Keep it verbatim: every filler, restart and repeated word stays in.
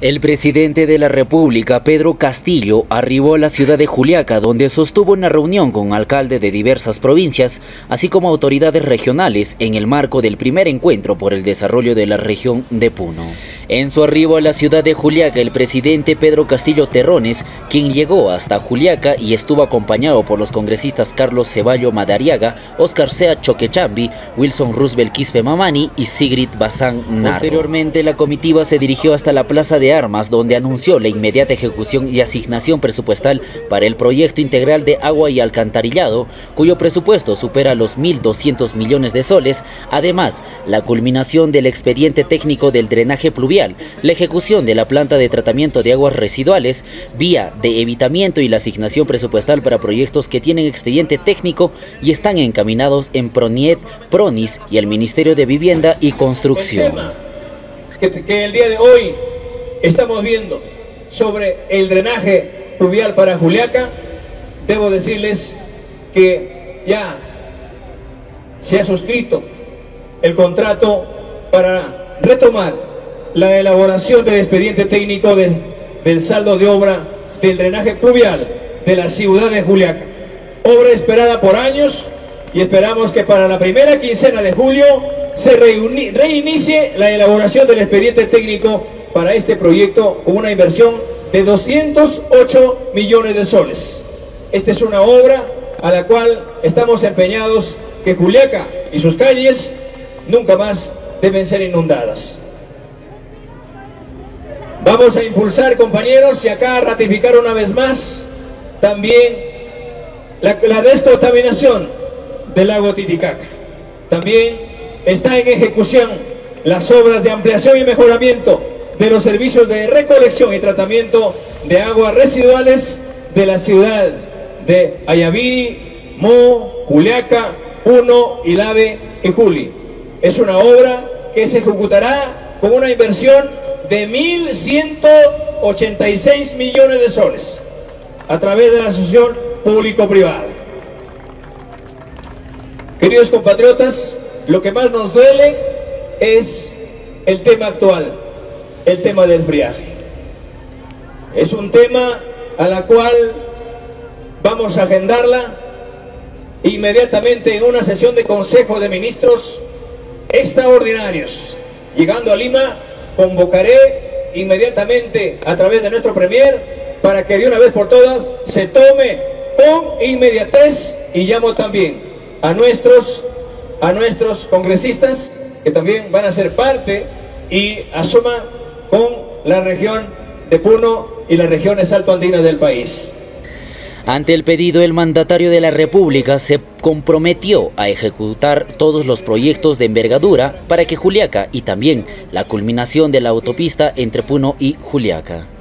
El presidente de la República, Pedro Castillo, arribó a la ciudad de Juliaca, donde sostuvo una reunión con alcaldes de diversas provincias, así como autoridades regionales, en el marco del primer encuentro por el desarrollo de la región de Puno. En su arribo a la ciudad de Juliaca, el presidente Pedro Castillo Terrones, quien llegó hasta Juliaca y estuvo acompañado por los congresistas Carlos Ceballo Madariaga, Oscar Sea Choquechambi, Wilson Roosevelt Quispe Mamani y Sigrid Bazán Narro. Posteriormente, la comitiva se dirigió hasta la Plaza de Armas, donde anunció la inmediata ejecución y asignación presupuestal para el proyecto integral de agua y alcantarillado, cuyo presupuesto supera los mil doscientos millones de soles, además la culminación del expediente técnico del drenaje pluvial, la ejecución de la planta de tratamiento de aguas residuales, vía de evitamiento y la asignación presupuestal para proyectos que tienen expediente técnico y están encaminados en PRONIET, PRONIS y el Ministerio de Vivienda y Construcción. El tema que, que el día de hoy estamos viendo sobre el drenaje pluvial para Juliaca, debo decirles que ya se ha suscrito el contrato para retomar la elaboración del expediente técnico de, del saldo de obra del drenaje pluvial de la ciudad de Juliaca. Obra esperada por años y esperamos que para la primera quincena de julio se reuni, reinicie la elaboración del expediente técnico para este proyecto con una inversión de doscientos ocho millones de soles. Esta es una obra a la cual estamos empeñados que Juliaca y sus calles nunca más deben ser inundadas. Vamos a impulsar, compañeros, y acá ratificar una vez más también la, la descontaminación del lago Titicaca. También está en ejecución las obras de ampliación y mejoramiento de los servicios de recolección y tratamiento de aguas residuales de la ciudad de Ayaví, Mo, Juliaca, Puno, Ilave y Juli. Es una obra que se ejecutará con una inversión de mil ciento ochenta y seis millones de soles a través de la asociación público-privada. Queridos compatriotas, lo que más nos duele es el tema actual, el tema del friaje. Es un tema a la cual vamos a agendarla inmediatamente en una sesión de Consejo de Ministros extraordinarios. Llegando a Lima, convocaré inmediatamente a través de nuestro Premier para que de una vez por todas se tome con inmediatez, y llamo también a nuestros, a nuestros congresistas que también van a ser parte y asuman con la región de Puno y las regiones altoandinas del país. Ante el pedido, el mandatario de la República se comprometió a ejecutar todos los proyectos de envergadura para que Juliaca y también la culminación de la autopista entre Puno y Juliaca.